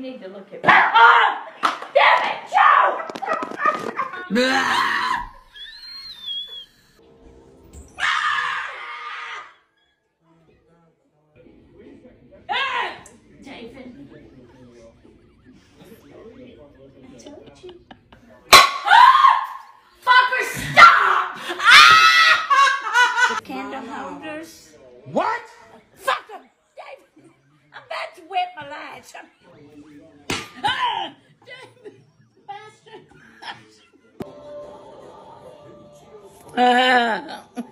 need to look at me. Oh! Damn it, Joe! David. I told you. Fucker, stop! The candle holders. What? Fuck them! David, I'm about to wet my lights. David, bastard.